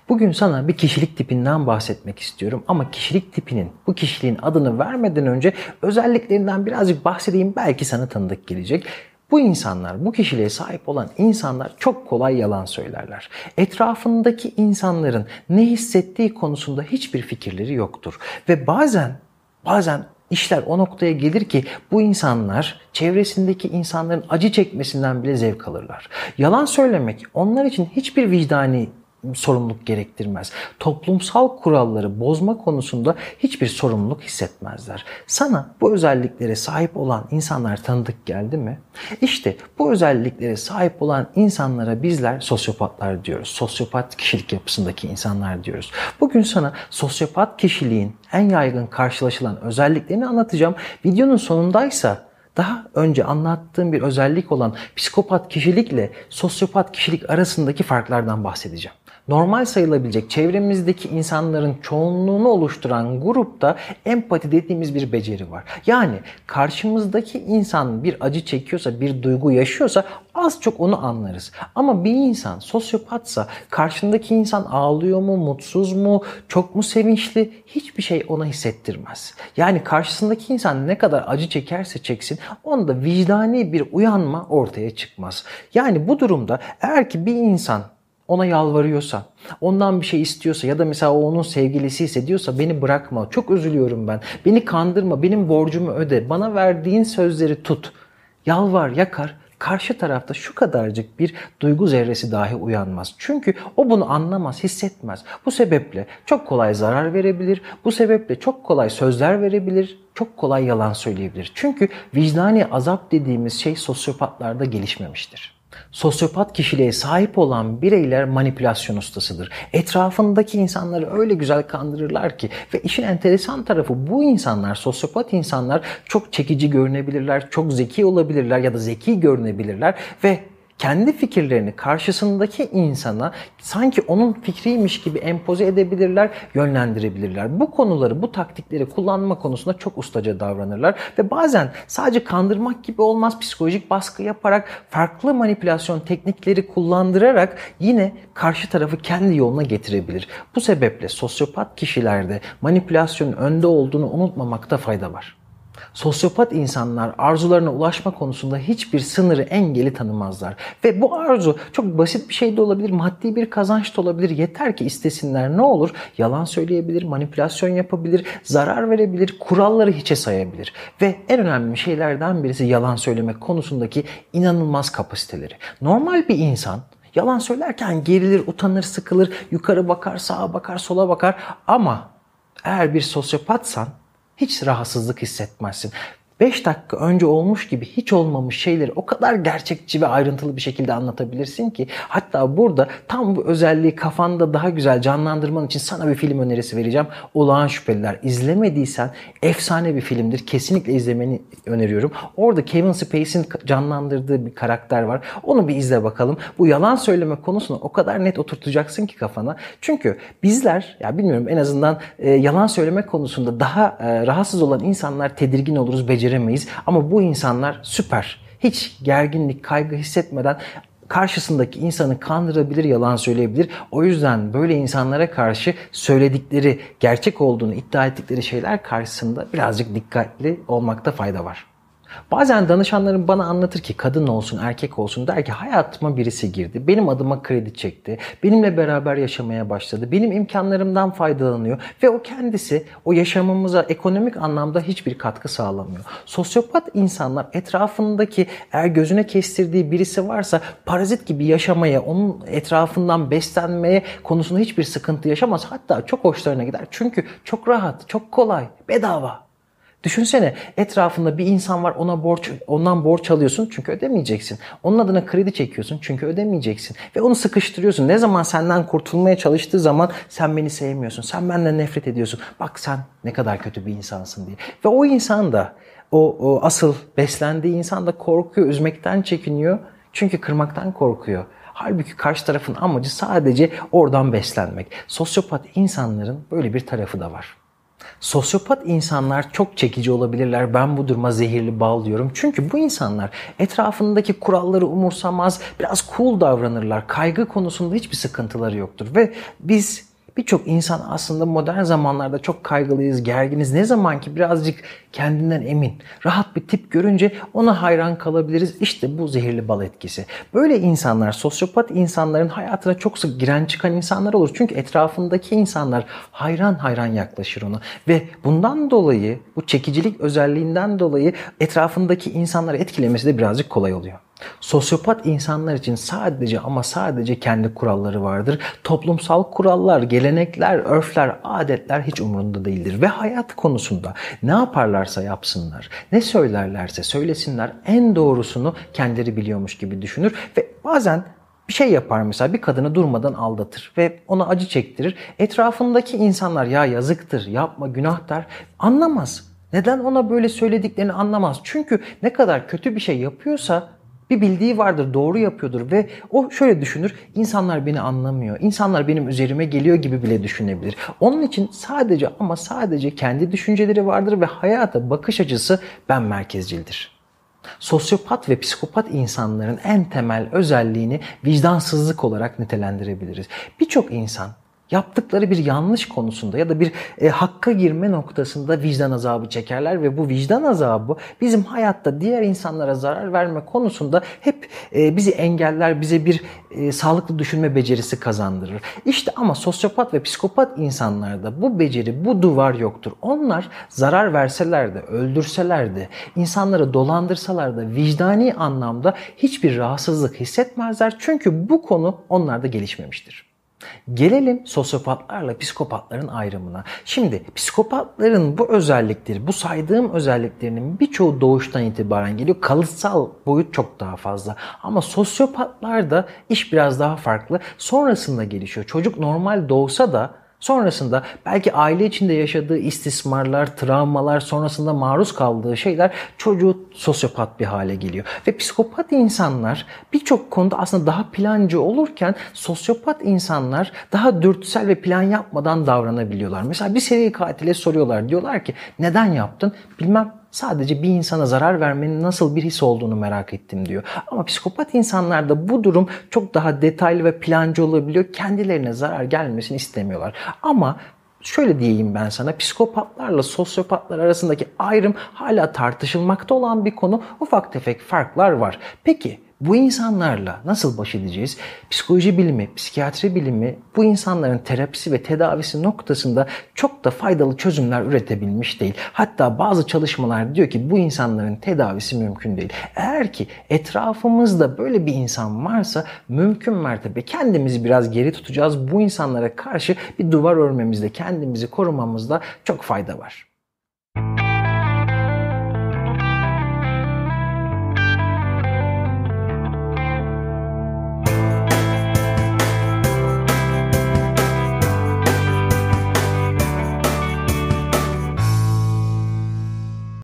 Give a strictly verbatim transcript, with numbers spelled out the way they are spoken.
Bugün sana bir kişilik tipinden bahsetmek istiyorum ama kişilik tipinin, bu kişiliğin adını vermeden önce özelliklerinden birazcık bahsedeyim, belki sana tanıdık gelecek. Bu insanlar, bu kişiliğe sahip olan insanlar çok kolay yalan söylerler. Etrafındaki insanların ne hissettiği konusunda hiçbir fikirleri yoktur. Ve bazen, bazen işler o noktaya gelir ki bu insanlar çevresindeki insanların acı çekmesinden bile zevk alırlar. Yalan söylemek onlar için hiçbir vicdani sorumluluk gerektirmez. Toplumsal kuralları bozma konusunda hiçbir sorumluluk hissetmezler. Sana bu özelliklere sahip olan insanlar tanıdık geldi mi? İşte bu özelliklere sahip olan insanlara bizler sosyopatlar diyoruz. Sosyopat kişilik yapısındaki insanlar diyoruz. Bugün sana sosyopat kişiliğin en yaygın karşılaşılan özelliklerini anlatacağım. Videonun sonundaysa daha önce anlattığım bir özellik olan psikopat kişilikle sosyopat kişilik arasındaki farklardan bahsedeceğim. Normal sayılabilecek çevremizdeki insanların çoğunluğunu oluşturan grupta empati dediğimiz bir beceri var. Yani karşımızdaki insan bir acı çekiyorsa, bir duygu yaşıyorsa az çok onu anlarız. Ama bir insan sosyopatsa karşındaki insan ağlıyor mu, mutsuz mu, çok mu sevinçli, hiçbir şey ona hissettirmez. Yani karşısındaki insan ne kadar acı çekerse çeksin onda vicdani bir uyanma ortaya çıkmaz. Yani bu durumda eğer ki bir insan ona yalvarıyorsa, ondan bir şey istiyorsa ya da mesela o onun sevgilisi ise diyorsa beni bırakma, çok üzülüyorum ben, beni kandırma, benim borcumu öde, bana verdiğin sözleri tut, yalvar, yakar. Karşı tarafta şu kadarcık bir duygu zerresi dahi uyanmaz. Çünkü o bunu anlamaz, hissetmez. Bu sebeple çok kolay zarar verebilir, bu sebeple çok kolay sözler verebilir, çok kolay yalan söyleyebilir. Çünkü vicdani azap dediğimiz şey sosyopatlarda gelişmemiştir. Sosyopat kişiliğe sahip olan bireyler manipülasyon ustasıdır. Etrafındaki insanları öyle güzel kandırırlar ki ve işin enteresan tarafı bu insanlar, sosyopat insanlar çok çekici görünebilirler, çok zeki olabilirler ya da zeki görünebilirler ve kendi fikirlerini karşısındaki insana sanki onun fikriymiş gibi empoze edebilirler, yönlendirebilirler. Bu konuları, bu taktikleri kullanma konusunda çok ustaca davranırlar ve bazen sadece kandırmak gibi olmaz, psikolojik baskı yaparak, farklı manipülasyon teknikleri kullandırarak yine karşı tarafı kendi yoluna getirebilir. Bu sebeple sosyopat kişilerde manipülasyonun önde olduğunu unutmamakta fayda var. Sosyopat insanlar arzularına ulaşma konusunda hiçbir sınırı, engeli tanımazlar. Ve bu arzu çok basit bir şey de olabilir, maddi bir kazanç da olabilir. Yeter ki istesinler, ne olur? Yalan söyleyebilir, manipülasyon yapabilir, zarar verebilir, kuralları hiçe sayabilir. Ve en önemli şeylerden birisi yalan söylemek konusundaki inanılmaz kapasiteleri. Normal bir insan yalan söylerken gerilir, utanır, sıkılır, yukarı bakar, sağa bakar, sola bakar ama eğer bir sosyopatsan hiç rahatsızlık hissetmezsin. beş dakika önce olmuş gibi hiç olmamış şeyleri o kadar gerçekçi ve ayrıntılı bir şekilde anlatabilirsin ki hatta burada tam bu özelliği kafanda daha güzel canlandırman için sana bir film önerisi vereceğim. Olağan Şüpheliler. İzlemediysen efsane bir filmdir. Kesinlikle izlemeni öneriyorum. Orada Kevin Spacey'in canlandırdığı bir karakter var. Onu bir izle bakalım. Bu yalan söyleme konusunu o kadar net oturtacaksın ki kafana. Çünkü bizler, ya bilmiyorum, en azından e, yalan söyleme konusunda daha e, rahatsız olan insanlar tedirgin oluruz, beceririz. Beceremeyiz. Ama bu insanlar süper. Hiç gerginlik, kaygı hissetmeden karşısındaki insanı kandırabilir, yalan söyleyebilir. O yüzden böyle insanlara karşı söyledikleri, gerçek olduğunu iddia ettikleri şeyler karşısında birazcık dikkatli olmakta fayda var. Bazen danışanlarım bana anlatır ki kadın olsun erkek olsun der ki hayatıma birisi girdi, benim adıma kredi çekti, benimle beraber yaşamaya başladı, benim imkanlarımdan faydalanıyor ve o kendisi o yaşamımıza ekonomik anlamda hiçbir katkı sağlamıyor. Sosyopat insanlar etrafındaki eğer gözüne kestirdiği birisi varsa parazit gibi yaşamaya, onun etrafından beslenmeye konusunda hiçbir sıkıntı yaşamaz. Hatta çok hoşlarına gider çünkü çok rahat, çok kolay, bedava. Düşünsene, etrafında bir insan var, ona borç, ondan borç alıyorsun çünkü ödemeyeceksin. Onun adına kredi çekiyorsun çünkü ödemeyeceksin. Ve onu sıkıştırıyorsun. Ne zaman senden kurtulmaya çalıştığı zaman sen beni sevmiyorsun, sen benden nefret ediyorsun. Bak sen ne kadar kötü bir insansın diye. Ve o insan da, o, o asıl beslendiği insan da korkuyor, üzmekten çekiniyor. Çünkü kırmaktan korkuyor. Halbuki karşı tarafın amacı sadece oradan beslenmek. Sosyopat insanların böyle bir tarafı da var. Sosyopat insanlar çok çekici olabilirler. Ben bu duruma zehirli bal diyorum. Çünkü bu insanlar etrafındaki kuralları umursamaz, biraz cool davranırlar. Kaygı konusunda hiçbir sıkıntıları yoktur. Ve biz birçok insan aslında modern zamanlarda çok kaygılıyız, gerginiz. Ne zaman ki birazcık kendinden emin, rahat bir tip görünce ona hayran kalabiliriz. İşte bu zehirli bal etkisi. Böyle insanlar, sosyopat insanların hayatına çok sık giren çıkan insanlar olur. Çünkü etrafındaki insanlar hayran hayran yaklaşır ona. Ve bundan dolayı, bu çekicilik özelliğinden dolayı etrafındaki insanları etkilemesi de birazcık kolay oluyor. Sosyopat insanlar için sadece ama sadece kendi kuralları vardır. Toplumsal kurallar, gelenekler, örfler, adetler hiç umurunda değildir. Ve hayat konusunda ne yaparlarsa yapsınlar, ne söylerlerse söylesinler en doğrusunu kendileri biliyormuş gibi düşünür. Ve bazen bir şey yapar, mesela bir kadını durmadan aldatır ve ona acı çektirir. Etrafındaki insanlar ya yazıktır, yapma, günah der, anlamaz. Neden ona böyle söylediklerini anlamaz. Çünkü ne kadar kötü bir şey yapıyorsa bir bildiği vardır, doğru yapıyordur ve o şöyle düşünür, insanlar beni anlamıyor, insanlar benim üzerime geliyor gibi bile düşünebilir. Onun için sadece ama sadece kendi düşünceleri vardır ve hayata bakış açısı ben merkezcildir. Sosyopat ve psikopat insanların en temel özelliğini vicdansızlık olarak nitelendirebiliriz. Birçok insan yaptıkları bir yanlış konusunda ya da bir e, hakka girme noktasında vicdan azabı çekerler ve bu vicdan azabı bizim hayatta diğer insanlara zarar verme konusunda hep e, bizi engeller, bize bir e, sağlıklı düşünme becerisi kazandırır. İşte ama sosyopat ve psikopat insanlarda bu beceri, bu duvar yoktur. Onlar zarar verseler de, öldürseler de, insanları dolandırsalar da vicdani anlamda hiçbir rahatsızlık hissetmezler. Çünkü bu konu onlarda gelişmemiştir. Gelelim sosyopatlarla psikopatların ayrımına. Şimdi psikopatların bu özellikleri, bu saydığım özelliklerinin birçoğu doğuştan itibaren geliyor. Kalıtsal boyut çok daha fazla. Ama sosyopatlarda iş biraz daha farklı. Sonrasında gelişiyor. Çocuk normal doğsa da sonrasında belki aile içinde yaşadığı istismarlar, travmalar, sonrasında maruz kaldığı şeyler çocuğu sosyopat bir hale geliyor. Ve psikopat insanlar birçok konuda aslında daha plancı olurken sosyopat insanlar daha dürtüsel ve plan yapmadan davranabiliyorlar. Mesela bir seri katile soruyorlar. Diyorlar ki neden yaptın? Bilmem. Sadece bir insana zarar vermenin nasıl bir his olduğunu merak ettim diyor. Ama psikopat insanlarda bu durum çok daha detaylı ve plancı olabiliyor. Kendilerine zarar gelmesini istemiyorlar. Ama şöyle diyeyim ben sana, psikopatlarla sosyopatlar arasındaki ayrım hala tartışılmakta olan bir konu. Ufak tefek farklar var. Peki bu insanlarla nasıl baş edeceğiz? Psikoloji bilimi, psikiyatri bilimi bu insanların terapisi ve tedavisi noktasında çok da faydalı çözümler üretebilmiş değil. Hatta bazı çalışmalar diyor ki bu insanların tedavisi mümkün değil. Eğer ki etrafımızda böyle bir insan varsa mümkün mertebe kendimizi biraz geri tutacağız. Bu insanlara karşı bir duvar örmemizde, kendimizi korumamızda çok fayda var.